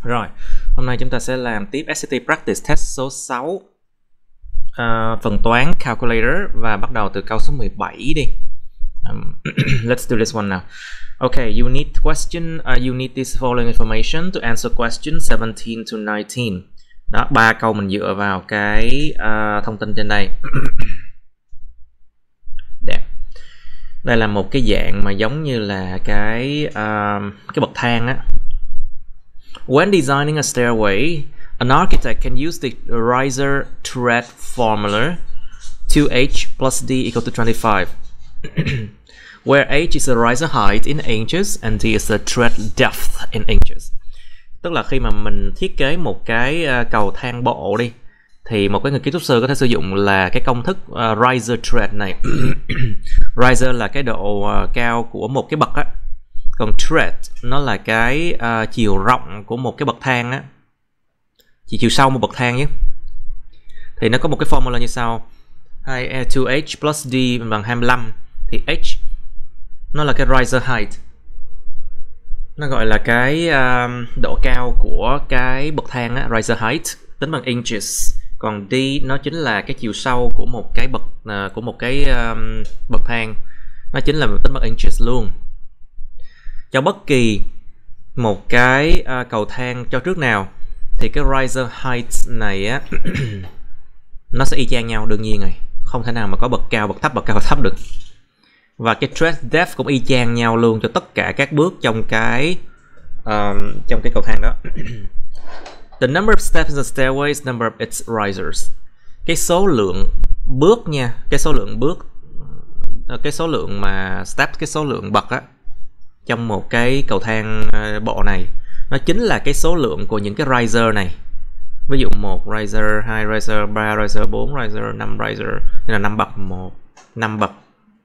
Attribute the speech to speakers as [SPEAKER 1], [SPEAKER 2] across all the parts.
[SPEAKER 1] Rồi, hôm nay chúng ta sẽ làm tiếp SAT Practice Test số 6 phần toán Calculator và bắt đầu từ câu số 17 đi. Let's do this one now. Okay, you need this following information to answer question 17 to 19. Đó, 3 câu mình dựa vào cái thông tin trên đây. Đẹp. Đây là một cái dạng mà giống như là cái bậc thang á. When designing a stairway, an architect can use the riser tread formula 2h plus d equal to 25, where h is the riser height in inches and d is the tread depth in inches. Tức là khi mà mình thiết kế một cái cầu thang bộ đi, thì một cái người kiến trúc sư có thể sử dụng là cái công thức riser tread này. Riser là cái độ cao của một cái bậc á, còn tread nó là cái chiều rộng của một cái bậc thang á, chiều sâu một bậc thang nhé. Thì nó có một cái formula như sau: 2h plus d bằng 25, thì h nó là cái riser height, nó gọi là cái độ cao của cái bậc thang á, riser height tính bằng inches, còn d nó chính là cái chiều sâu của một cái bậc thang, nó chính là tính bằng inches luôn. Cho bất kỳ một cái cầu thang cho trước nào thì cái riser height này á nó sẽ y chang nhau, đương nhiên rồi, không thể nào mà có bậc cao bậc thấp được. Và cái tread depth cũng y chang nhau luôn cho tất cả các bước trong cái cầu thang đó. The number of steps in the stairway is number of its risers. Cái số lượng bước nha, cái số lượng mà steps, cái số lượng bậc á trong một cái cầu thang bộ này, nó chính là cái số lượng của những cái riser này. Ví dụ 1 riser, 2 riser, 3 riser, 4 riser, 5 riser, nên là 5 bậc, 5 bậc.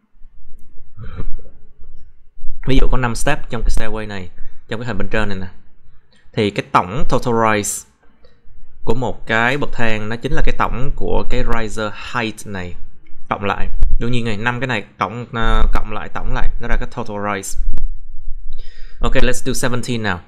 [SPEAKER 1] Ví dụ có 5 step trong cái stairway này, trong cái hình bên trên này nè, thì cái tổng total rise của một cái bậc thang nó chính là cái tổng của cái riser height này cộng lại. Đương nhiên này, 5 cái này cộng lại nó ra cái total rise. Okay, let's do 17 now.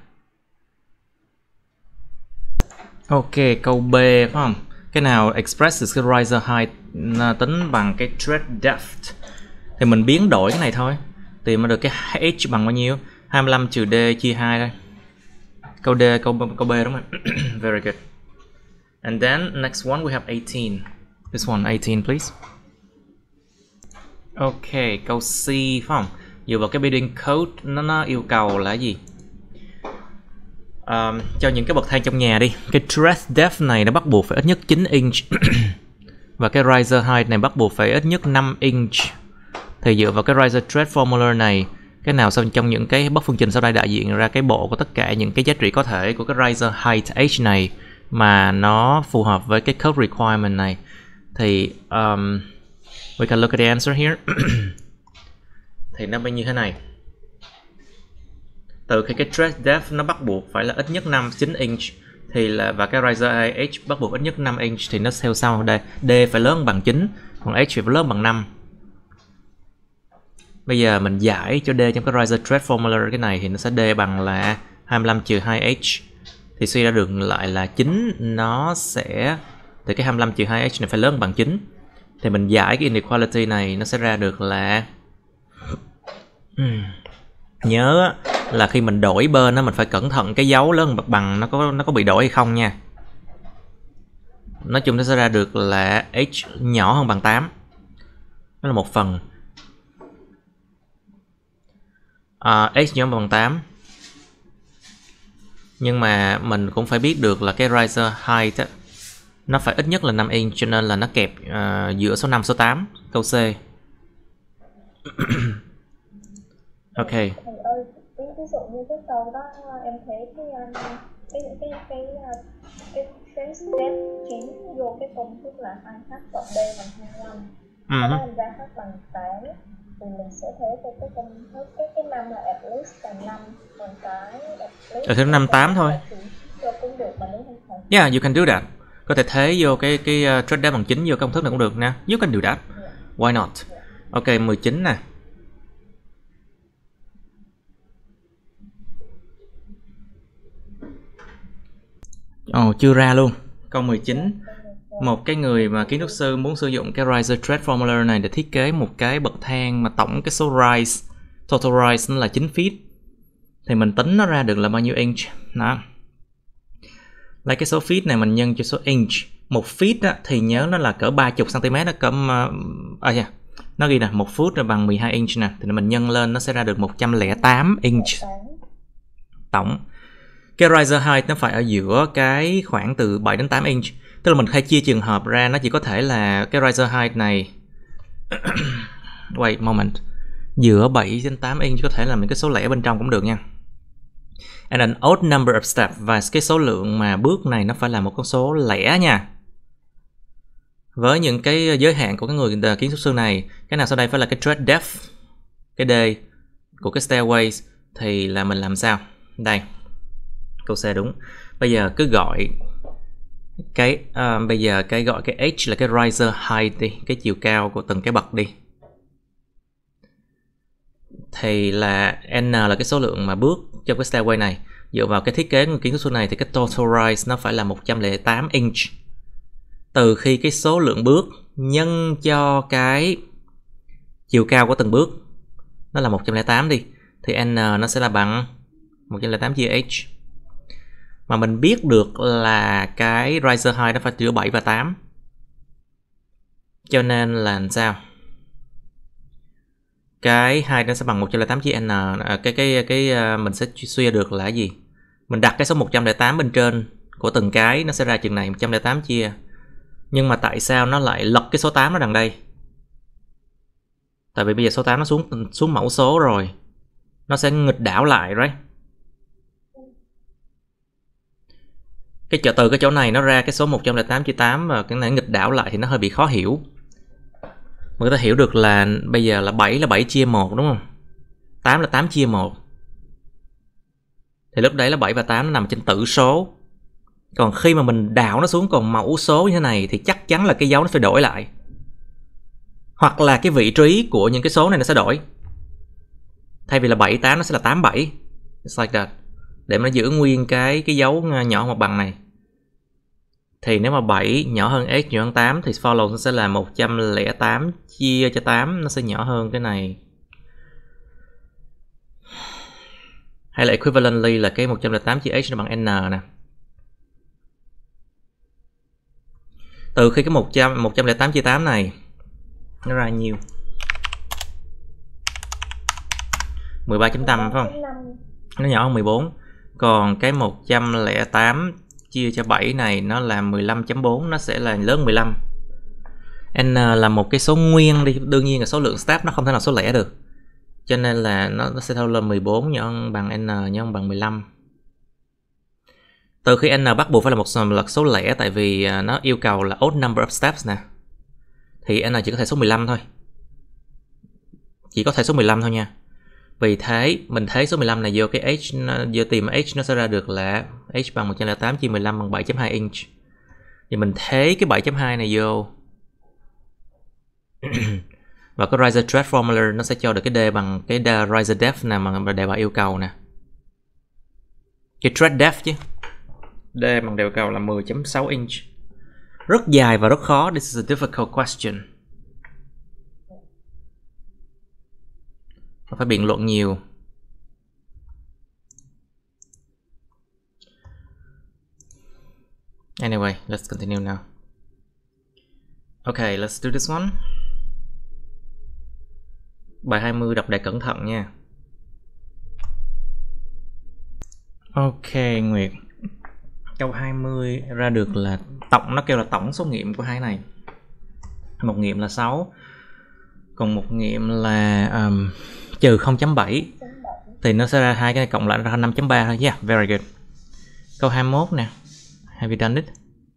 [SPEAKER 1] Ok, câu B phải không? Cái nào expresses cái riser height tính bằng cái tread depth, thì mình biến đổi cái này thôi. Tìm ra được cái h bằng bao nhiêu? 25 trừ d chia 2 đây. Câu D, câu B đúng không? Very good. And then next one we have 18. This one 18 please. Ok, câu C phải không? Dựa vào cái building code nó yêu cầu là gì? Cho những cái bậc thang trong nhà đi, cái tread depth này nó bắt buộc phải ít nhất 9 inch và cái riser height này bắt buộc phải ít nhất 5 inch. Thì dựa vào cái riser tread formula này, cái nào trong những cái bất phương trình sau đây đại diện ra cái bộ của tất cả những cái giá trị có thể của cái riser height h này mà nó phù hợp với cái code requirement này, thì we can look at the answer here. Thì nó bao như thế này. Từ khi cái tread depth nó bắt buộc phải là ít nhất 9 inch thì là, và cái riser h bắt buộc ít nhất 5 inch, thì nó theo sau đây. D phải lớn bằng 9, còn h phải lớn bằng 5. Bây giờ mình giải cho D trong cái riser tread formula cái này thì nó sẽ D bằng là 25 trừ 2h. Thì suy ra được lại là 9 nó sẽ, thì cái 25 trừ 2h này phải lớn bằng 9. Thì mình giải cái inequality này nó sẽ ra được là nhớ là khi mình đổi bên đó mình phải cẩn thận cái dấu lớn bằng nó có bị đổi hay không nha. Nói chung nó sẽ ra được là h nhỏ hơn bằng 8. Đó là một phần. H nhỏ hơn bằng 8. Nhưng mà mình cũng phải biết được là cái riser height á, nó phải ít nhất là 5 inch, cho nên là nó kẹp giữa số 5 số 8. Câu C. Ok.
[SPEAKER 2] Thầy ơi, ví dụ như cái câu đó em thấy cái trace depth chính vô cái công thức là 2h cộng d bằng 25. Đó em ra h bằng 8 thì mình sẽ thấy cái công thức cái năm là at least là 5, còn cái at least
[SPEAKER 1] ở thứ 58 thôi.
[SPEAKER 2] Cũng được mà đúng không thầy?
[SPEAKER 1] Yeah, you can do that. Có thể thế vô cái tread depth bằng 9 vô công thức này cũng được nè. You can do that. Why not? Ok, 19 nè. Chưa ra luôn. Câu 19. Một cái người mà kiến trúc sư muốn sử dụng cái riser thread formula này để thiết kế một cái bậc thang mà tổng cái số rise, total rise nó là 9 feet. Thì mình tính nó ra được là bao nhiêu inch. Đó. Lấy cái số feet này mình nhân cho số inch. Một feet á, thì nhớ nó là cỡ 30 cm, nó cỡ nó ghi nè, 1 foot là bằng 12 inch nè, thì mình nhân lên nó sẽ ra được 108 inch tổng. Cái riser height nó phải ở giữa cái khoảng từ 7 đến 8 inch. Tức là mình hay chia trường hợp ra, nó chỉ có thể là cái riser height này wait moment, giữa 7 đến 8 inch có thể là những cái số lẻ bên trong cũng được nha. And an odd number of steps, và cái số lượng mà bước này nó phải là một con số lẻ nha. Với những cái giới hạn của cái người kiến trúc sư này, cái nào sau đây phải là cái thread depth, cái D của cái stairways, thì là mình làm sao? Đây, câu C đúng. Bây giờ cứ gọi cái gọi cái H là cái riser height đi, cái chiều cao của từng cái bậc đi. Thì là N là cái số lượng mà bước trong cái stairway này. Dựa vào cái thiết kế của kiến trúc sư này thì cái total rise nó phải là 108 inch. Từ khi cái số lượng bước nhân cho cái chiều cao của từng bước nó là 108 đi, thì N nó sẽ là bằng 108 chia H. Mà mình biết được là cái riser height nó phải giữa 7 và 8. Cho nên là sao? Cái height nó sẽ bằng 108 chia N. Mình sẽ suy được là gì? Mình đặt cái số 108 bên trên của từng cái, nó sẽ ra chừng này, 108 chia. Nhưng mà tại sao nó lại lật cái số 8 nó đằng đây? Tại vì bây giờ số 8 nó xuống mẫu số rồi. Nó sẽ nghịch đảo lại, right? Từ cái chỗ này nó ra cái số 108 chia 8 và cái này nghịch đảo lại thì nó hơi bị khó hiểu. Người ta hiểu được là bây giờ là 7 chia 1 đúng không? 8 là 8 chia 1. Thì lúc đấy là 7 và 8 nó nằm trên tử số. Còn khi mà mình đảo nó xuống còn mẫu số như thế này thì chắc chắn là cái dấu nó phải đổi lại. Hoặc là cái vị trí của những cái số này nó sẽ đổi. Thay vì là 7, 8 nó sẽ là 8, 7. It's like that. Để mà nó giữ nguyên cái dấu nhỏ hoặc bằng này. Thì nếu mà 7 nhỏ hơn H nhỏ hơn 8 thì follow nó sẽ là 108 chia cho 8, nó sẽ nhỏ hơn cái này. Hay là equivalently là cái 108 chia H nó bằng N nè. Từ khi cái 108 chia 8 này nó ra nhiêu? 13.5 phải không? Nó nhỏ hơn 14. Còn cái 108 chia cho 7 này nó là 15.4, nó sẽ là lớn 15. N là một cái số nguyên đi, đương nhiên là số lượng step nó không thể nào số lẻ được. Cho nên là nó sẽ theo lên 14 nhân bằng N nhân bằng 15. Từ khi N bắt buộc phải là một số lẻ, tại vì nó yêu cầu là odd number of steps nè. Thì N chỉ có thể số 15 thôi. Chỉ có thể số 15 thôi nha. Vì thế mình thấy số 15 này vô cái H, vô tìm H nó sẽ ra được là H bằng 108 chia 15 bằng 7.2 inch. Thì mình thế cái 7.2 này vô và cái riser thread formula nó sẽ cho được cái D bằng cái riser depth nè, mà đề bài yêu cầu nè. Cái thread depth chứ. D bằng đề yêu cầu là 10.6 inch. Rất dài và rất khó. This is a difficult question. Phải biện luận nhiều. Anyway, let's continue now. Okay, let's do this one. Bài 20 đọc đề cẩn thận nha. Ok, Nguyệt. Câu 20 ra được là nó kêu là tổng số nghiệm của hai này. Một nghiệm là 6. Còn một nghiệm là trừ 0.7. Thì nó sẽ ra hai cái này cộng lại ra 5.3 thôi. Yeah, very good. Câu 21 nè. Have you done it?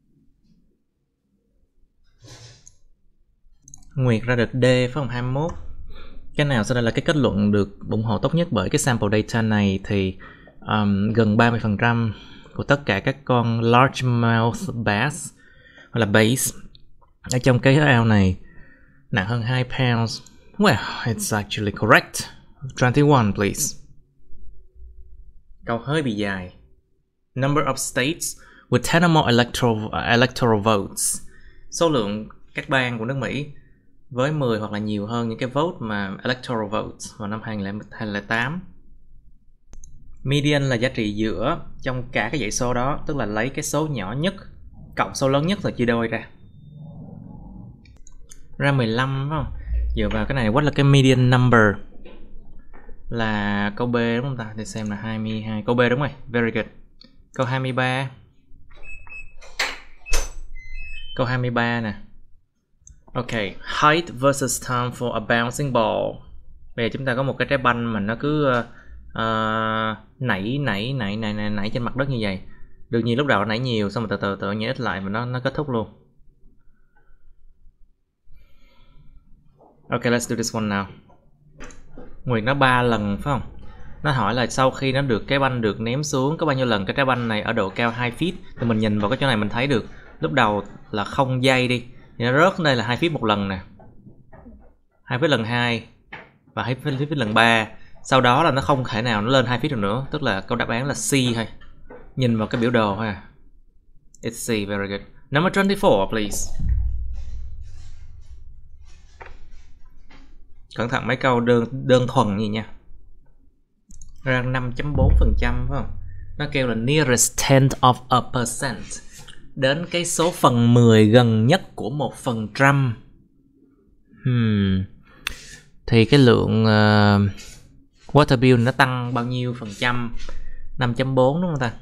[SPEAKER 1] Nguyệt ra được D phải không? 21. Cái nào sau đây là cái kết luận được ủng hộ tốt nhất bởi cái sample data này? Thì gần 30% của tất cả các con largemouth bass hoặc là bass ở trong cái ao này nặng hơn 2 pounds. Well, it's actually correct. 21, please. Câu hơi bị dài. Number of states with 10 or more electoral votes. Số lượng các bang của nước Mỹ với 10 hoặc là nhiều hơn những cái vote mà electoral votes vào năm 2008. Median là giá trị giữa trong cả cái dãy số đó, tức là lấy cái số nhỏ nhất cộng số lớn nhất rồi chia đôi ra 15, phải không? Dựa vào cái này, what là cái median number? Là câu B đúng không ta? Để xem là 22. Câu B đúng rồi. Very good. Câu 23. Câu 23 nè. Ok, height versus time for a bouncing ball. Bây giờ chúng ta có một cái trái banh mà nó cứ nảy trên mặt đất như vậy. Đương nhiên lúc đầu nó nảy nhiều, xong rồi từ từ nhảy ít lại và nó kết thúc luôn. Ok, let's do this one now. Nguyệt nó 3 lần phải không? Nó hỏi là sau khi nó được cái banh được ném xuống có bao nhiêu lần cái trái banh này ở độ cao 2 feet. Thì mình nhìn vào cái chỗ này mình thấy được lúc đầu là 0 giây đi, thì nó rớt đây là 2 feet một lần nè, 2 feet lần 2 và 2 feet lần 3. Sau đó là nó không thể nào nó lên 2 feet được nữa, tức là câu đáp án là C thôi. Nhìn vào cái biểu đồ thôi à. It's C, very good. Number 24 please. Cẩn thận mấy câu đơn thuần gì nha. Ra 5.4% phải không? Nó kêu là nearest tenth of a percent, đến cái số phần 10 gần nhất của 1%. Thì cái lượng water bill nó tăng bao nhiêu phần trăm? 5.4 đúng không ta?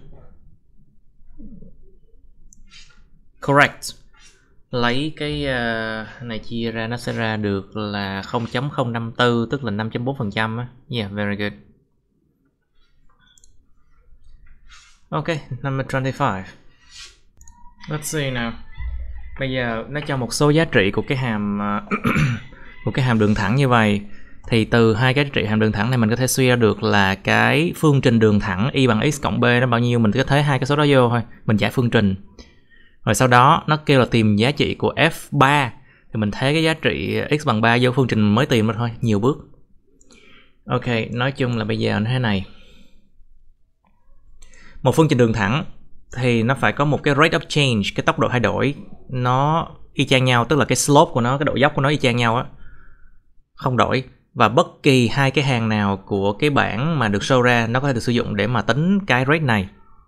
[SPEAKER 1] Correct. Lấy cái này chia ra nó sẽ ra được là 0.054, tức là 5.4% á. Yeah, very good. Ok, number 25. Let's see nào. Bây giờ nó cho một số giá trị của cái hàm của cái hàm đường thẳng như vậy. Thì từ hai cái giá trị hàm đường thẳng này mình có thể suy ra được là cái phương trình đường thẳng y bằng x cộng b nó bao nhiêu. Mình cứ thấy hai cái số đó vô thôi, mình giải phương trình. Rồi sau đó nó kêu là tìm giá trị của f3, thì mình thấy cái giá trị x bằng 3 vô phương trình mới tìm ra thôi, nhiều bước. Ok, nói chung là bây giờ nó thế này. Một phương trình đường thẳng thì nó phải có một cái rate of change, cái tốc độ thay đổi nó y chang nhau, tức là cái slope của nó, cái độ dốc của nó y chang nhau á, không đổi. Và bất kỳ hai cái hàng nào của cái bảng mà được show ra nó có thể được sử dụng để mà tính cái rate này.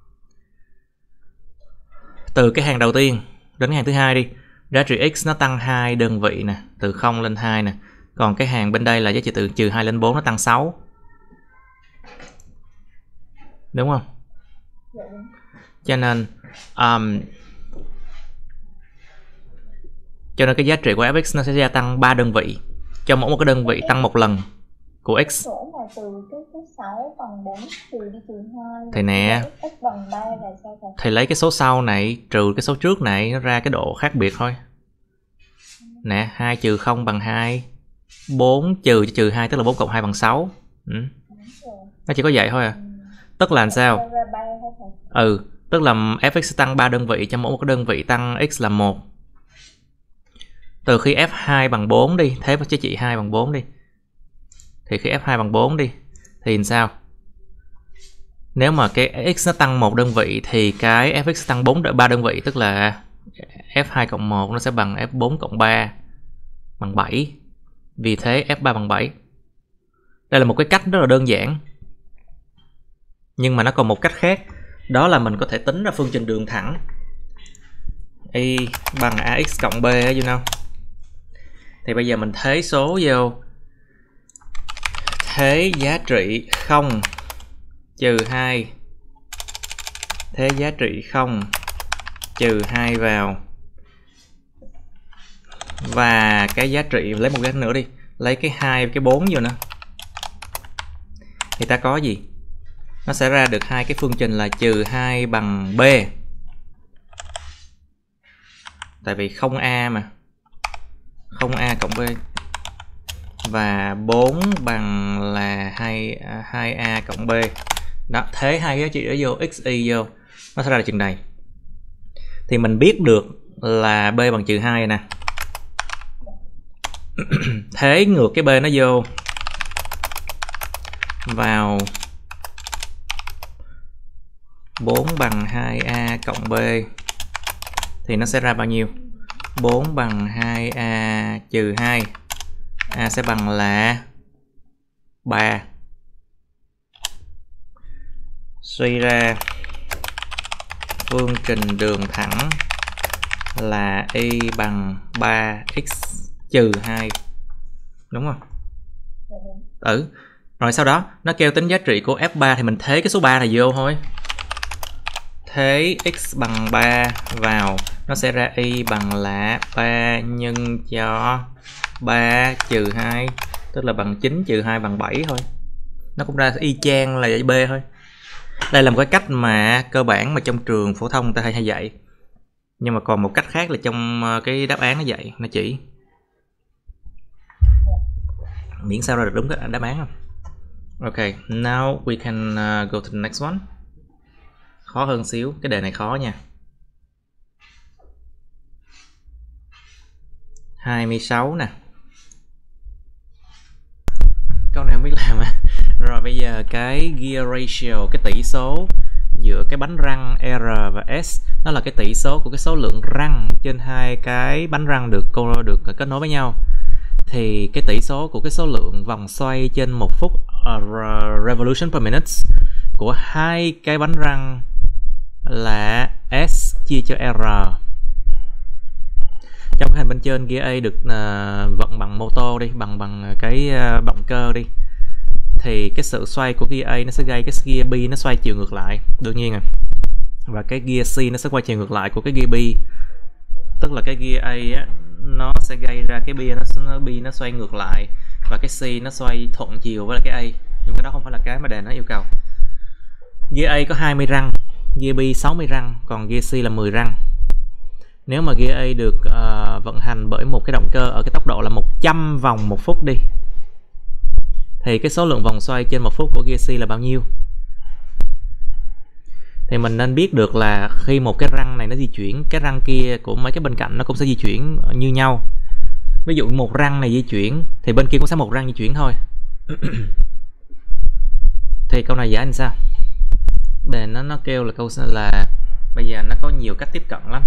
[SPEAKER 1] Từ cái hàng đầu tiên đến cái hàng thứ hai đi, giá trị x nó tăng 2 đơn vị nè, từ 0 lên 2 nè. Còn cái hàng bên đây là giá trị từ trừ 2 lên 4 nó tăng 6. Đúng không? Cho nên cái giá trị của fx nó sẽ gia tăng 3 đơn vị. Cho mỗi một cái đơn vị tăng một lần của x.
[SPEAKER 2] Số mà từ cái 6 bằng 4 trừ đi trừ 2
[SPEAKER 1] thì nè,
[SPEAKER 2] x bằng 3 là sao thầy?
[SPEAKER 1] Thì lấy cái số sau này trừ cái số trước này, nó ra cái độ khác biệt thôi. Nè, 2 trừ 0 bằng 2, 4 trừ 2 tức là 4 cộng 2 bằng 6. Nó chỉ có vậy thôi à. Tức là làm sao? Tức là fx tăng 3 đơn vị, cho mỗi một cái đơn vị tăng x là 1. Từ khi f2 bằng 4 đi, thế với giá trị 2 bằng 4 đi. Thì khi f2 bằng 4 đi, thì làm sao? Nếu mà cái x nó tăng 1 đơn vị thì cái fx tăng 3 đơn vị, tức là f2 cộng 1 nó sẽ bằng f4 cộng 3 bằng 7. Vì thế f3 bằng 7. Đây là một cái cách rất là đơn giản. Nhưng mà nó còn một cách khác. Đó là mình có thể tính ra phương trình đường thẳng y bằng ax cộng b, you know. Thì bây giờ mình thế số vô. Thế giá trị 0 trừ 2. Thế giá trị 0 trừ 2 vào. Và cái giá trị, lấy một cái nữa đi, lấy cái 2 cái 4 vô nữa. Thì ta có gì? Nó sẽ ra được hai cái phương trình là trừ 2 bằng b. Tại vì 0a mà. 0a cộng b. Và 4 bằng là 2a cộng b. Đó, thế hai cái giá trị đó vô, x, y vô, nó sẽ ra là chừng này. Thì mình biết được là b bằng trừ 2 nè. Thế ngược cái b nó vô vào 4 bằng 2A cộng B thì nó sẽ ra bao nhiêu? 4 bằng 2A trừ 2. A sẽ bằng là 3. Suy ra phương trình đường thẳng là y bằng 3x trừ 2. Đúng không? Rồi sau đó nó kêu tính giá trị của F3 thì mình thế cái số 3 này vô thôi. Thế x bằng 3 vào, nó sẽ ra y bằng là 3 nhân cho 3 trừ 2, tức là bằng 9 trừ 2 bằng 7 thôi. Nó cũng ra y chang là B thôi. Đây là một cái cách mà cơ bản mà trong trường phổ thông ta hay dạy. Nhưng mà còn một cách khác là trong cái đáp án nó dạy, nó chỉ. Miễn sao ra được đúng cái đáp án không? Ok, now we can go to the next one. Khó hơn xíu, cái đề này khó nha. 26 nè. Câu này không biết làm à. Rồi bây giờ cái gear ratio, cái tỷ số giữa cái bánh răng R và S, nó là cái tỷ số của cái số lượng răng trên hai cái bánh răng được kết nối với nhau. Thì cái tỷ số của cái số lượng vòng xoay trên 1 phút revolution per minute của hai cái bánh răng là S chia cho R. Trong cái hình bên trên gear A được vận bằng mô tô đi, bằng cái động cơ đi, thì cái sự xoay của gear A nó sẽ gây cái gear B nó xoay chiều ngược lại, đương nhiên rồi. Và cái gear C nó sẽ quay chiều ngược lại của cái gear B. Tức là cái gear A á, nó sẽ gây ra cái B nó xoay ngược lại, và cái C nó xoay thuận chiều với lại cái A. Nhưng cái đó không phải là cái mà đề nó yêu cầu. Gear A có 20 răng, gear B 60 răng, còn gear C là 10 răng. Nếu mà gear A được vận hành bởi một cái động cơ ở cái tốc độ là 100 vòng một phút đi, thì cái số lượng vòng xoay trên 1 phút của gear C là bao nhiêu? Thì mình nên biết được là khi một cái răng này nó di chuyển, cái răng kia của mấy cái bên cạnh nó cũng sẽ di chuyển như nhau. Ví dụ một răng này di chuyển thì bên kia cũng sẽ một răng di chuyển thôi. Thì câu này giải làm sao? Đề nó kêu là câu là bây giờ nó có nhiều cách tiếp cận lắm.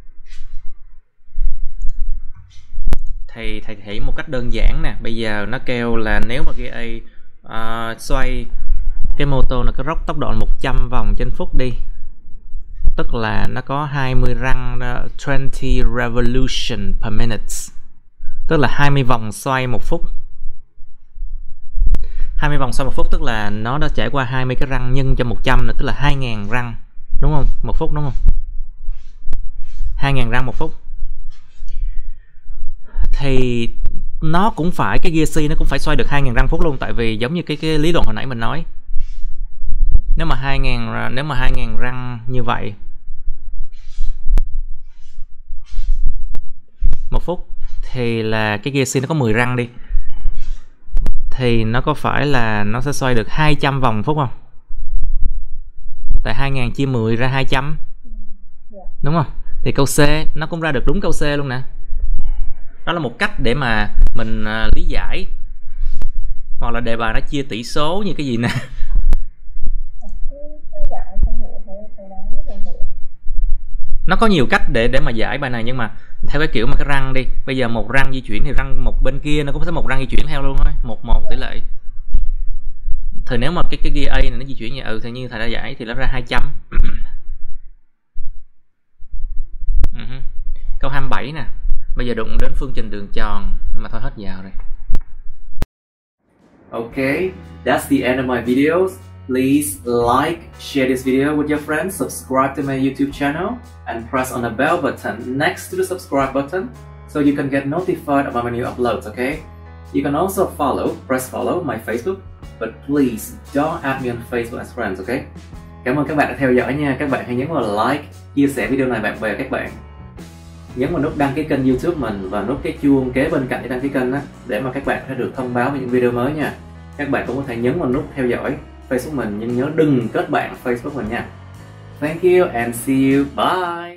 [SPEAKER 1] Thầy thấy một cách đơn giản nè. Bây giờ nó kêu là nếu mà gear A xoay cái mô tô là có tốc độ 100 vòng trên phút đi, tức là nó có 20 răng, 20 revolution per minute, tức là 20 vòng xoay một phút. 20 vòng xoay một phút tức là nó đã trải qua 20 cái răng nhân cho 100 nữa, tức là 2000 răng, đúng không? Một phút, đúng không? 2000 răng một phút. Thì nó cũng phải, cái gear C nó cũng phải xoay được 2000 răng phút luôn, tại vì giống như cái lý luận hồi nãy mình nói. Nếu mà 2000 răng như vậy một phút thì là cái gear C nó có 10 răng đi, thì nó có phải là nó sẽ xoay được 200 vòng phút không? Tại 2000 chia 10 ra 200, đúng không? Thì câu C nó cũng ra được đúng câu C luôn nè. Đó là một cách để mà mình lý giải. Hoặc là đề bài nó chia tỷ số như cái gì nè. Nó có nhiều cách để mà giải bài này, nhưng mà theo cái kiểu mà cái răng đi, bây giờ một răng di chuyển thì răng một bên kia nó cũng sẽ một răng di chuyển theo luôn thôi, 1-1 tỷ lệ. Thì nếu mà cái gear A này nó di chuyển như thì như thầy đã giải thì nó ra 200. Câu 27 nè. Bây giờ đụng đến phương trình đường tròn mà thôi hết giờ rồi. Okay, that's the end of my videos. Please like, share this video with your friends, subscribe to my YouTube channel, and press on the bell button next to the subscribe button so you can get notified about my new uploads, okay? You can also press follow my Facebook, but please don't add me on Facebook as friends, okay? Cảm ơn các bạn đã theo dõi nha. Các bạn hãy nhấn vào like, chia sẻ video này bạn bè các bạn. Nhấn vào nút đăng ký kênh YouTube mình và nút cái chuông kế bên cạnh để đăng ký kênh đó, để mà các bạn sẽ được thông báo về những video mới nha. Các bạn cũng có thể nhấn vào nút theo dõi Facebook mình, nhưng nhớ đừng kết bạn Facebook mình nha. Thank you and see you. Bye.